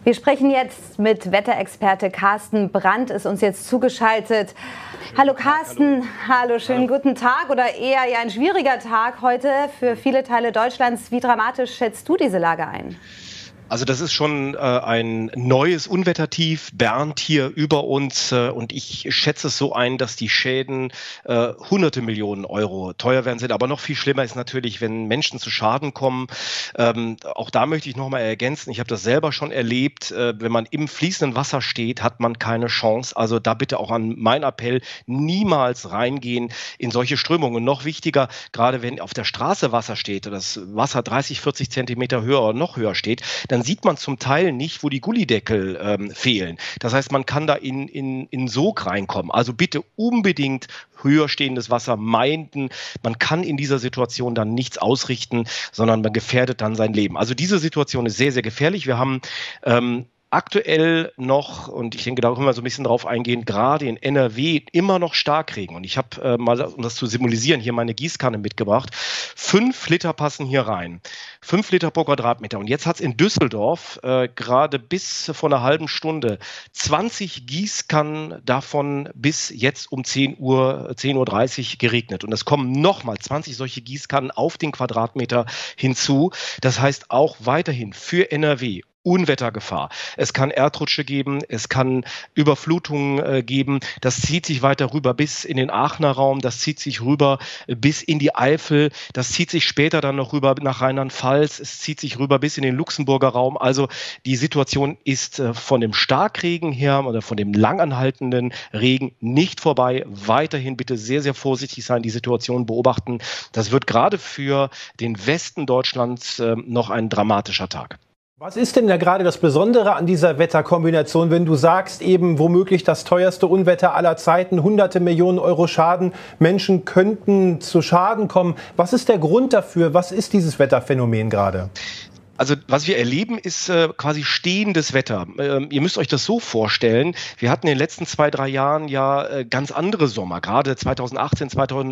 Wir sprechen jetzt mit Wetterexperte Carsten Brandt, ist uns jetzt zugeschaltet. Hallo Carsten, hallo, schönen guten Tag oder eher ja ein schwieriger Tag heute für viele Teile Deutschlands. Wie dramatisch schätzt du diese Lage ein? Also das ist schon ein neues Unwettertief, Bernd hier über uns und ich schätze es so ein, dass die Schäden hunderte Millionen Euro teuer werden sind. Aber noch viel schlimmer ist natürlich, wenn Menschen zu Schaden kommen. Auch da möchte ich nochmal ergänzen, ich habe das selber schon erlebt, wenn man im fließenden Wasser steht, hat man keine Chance. Also da bitte auch an mein Appell, niemals reingehen in solche Strömungen. Noch wichtiger, gerade wenn auf der Straße Wasser steht oder das Wasser 30, 40 Zentimeter höher oder noch höher steht, dann sieht man zum Teil nicht, wo die Gullideckel fehlen. Das heißt, man kann da in Sog reinkommen. Also bitte unbedingt höher stehendes Wasser meiden. Man kann in dieser Situation dann nichts ausrichten, sondern man gefährdet dann sein Leben. Also diese Situation ist sehr, sehr gefährlich. Wir haben aktuell noch, und ich denke, da können wir so ein bisschen drauf eingehen, gerade in NRW immer noch Starkregen. Und ich habe mal, um das zu symbolisieren, hier meine Gießkanne mitgebracht. 5 Liter passen hier rein. 5 Liter pro Quadratmeter. Und jetzt hat es in Düsseldorf gerade bis vor einer halben Stunde 20 Gießkannen davon bis jetzt um 10:30 Uhr geregnet. Und es kommen nochmal 20 solche Gießkannen auf den Quadratmeter hinzu. Das heißt auch weiterhin für NRW Unwettergefahr. Es kann Erdrutsche geben, es kann Überflutungen geben. Das zieht sich weiter rüber bis in den Aachener Raum, das zieht sich rüber bis in die Eifel, das zieht sich später dann noch rüber nach Rheinland-Pfalz, es zieht sich rüber bis in den Luxemburger Raum. Also die Situation ist von dem Starkregen her oder von dem langanhaltenden Regen nicht vorbei. Weiterhin bitte sehr, sehr vorsichtig sein, die Situation beobachten. Das wird gerade für den Westen Deutschlands noch ein dramatischer Tag. Was ist denn da gerade das Besondere an dieser Wetterkombination, wenn du sagst, eben womöglich das teuerste Unwetter aller Zeiten, hunderte Millionen Euro Schaden, Menschen könnten zu Schaden kommen. Was ist der Grund dafür? Was ist dieses Wetterphänomen gerade? Also was wir erleben, ist quasi stehendes Wetter. Ihr müsst euch das so vorstellen, wir hatten in den letzten 2, 3 Jahren ja ganz andere Sommer, gerade 2018,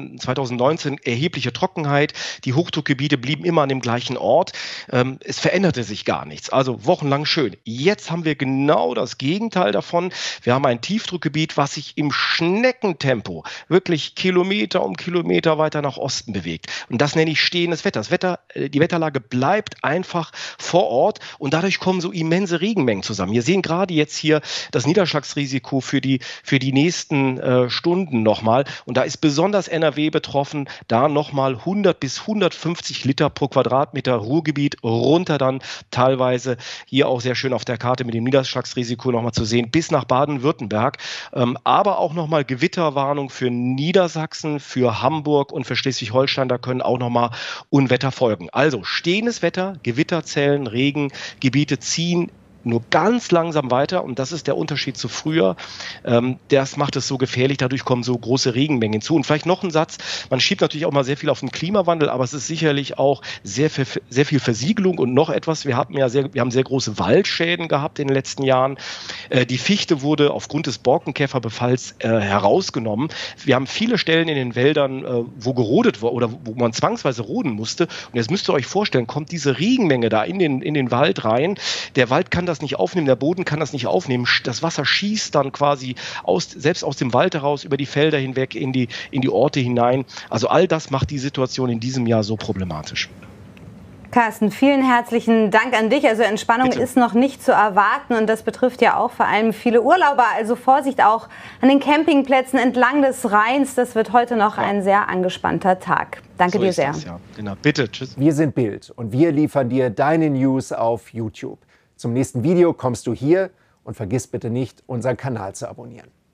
2019 erhebliche Trockenheit, die Hochdruckgebiete blieben immer an dem gleichen Ort, es veränderte sich gar nichts, also wochenlang schön. Jetzt haben wir genau das Gegenteil davon, wir haben ein Tiefdruckgebiet, was sich im Schneckentempo wirklich Kilometer um Kilometer weiter nach Osten bewegt und das nenne ich stehendes Wetter. Die Wetterlage bleibt einfach vor Ort und dadurch kommen so immense Regenmengen zusammen. Wir sehen gerade jetzt hier das Niederschlagsrisiko für die nächsten Stunden nochmal und da ist besonders NRW betroffen, da nochmal 100 bis 150 Liter pro Quadratmeter Ruhrgebiet, runter dann teilweise, hier auch sehr schön auf der Karte mit dem Niederschlagsrisiko nochmal zu sehen, bis nach Baden-Württemberg, aber auch nochmal Gewitterwarnung für Niedersachsen, für Hamburg und für Schleswig-Holstein, da können auch nochmal Unwetter folgen. Also stehendes Wetter, Gewitterzellen, Regengebiete ziehen nur ganz langsam weiter und das ist der Unterschied zu früher. Das macht es so gefährlich, dadurch kommen so große Regenmengen hinzu. Und vielleicht noch ein Satz, man schiebt natürlich auch mal sehr viel auf den Klimawandel, aber es ist sicherlich auch sehr viel Versiegelung und noch etwas. Wir haben sehr große Waldschäden gehabt in den letzten Jahren. Die Fichte wurde aufgrund des Borkenkäferbefalls herausgenommen. Wir haben viele Stellen in den Wäldern, wo gerodet wurde oder wo man zwangsweise roden musste. Und jetzt müsst ihr euch vorstellen, kommt diese Regenmenge da in den Wald rein. Der Wald kann das nicht aufnehmen, der Boden kann das nicht aufnehmen. Das Wasser schießt dann quasi selbst aus dem Wald heraus über die Felder hinweg in die Orte hinein. Also all das macht die Situation in diesem Jahr so problematisch. Carsten, vielen herzlichen Dank an dich. Also Entspannung ist noch nicht zu erwarten und das betrifft ja auch vor allem viele Urlauber. Also Vorsicht auch an den Campingplätzen entlang des Rheins. Das wird heute noch ein sehr angespannter Tag. Danke dir sehr. Ja. Genau. Bitte, tschüss. Wir sind Bild und wir liefern dir deine News auf YouTube. Zum nächsten Video kommst du hier und vergiss bitte nicht, unseren Kanal zu abonnieren.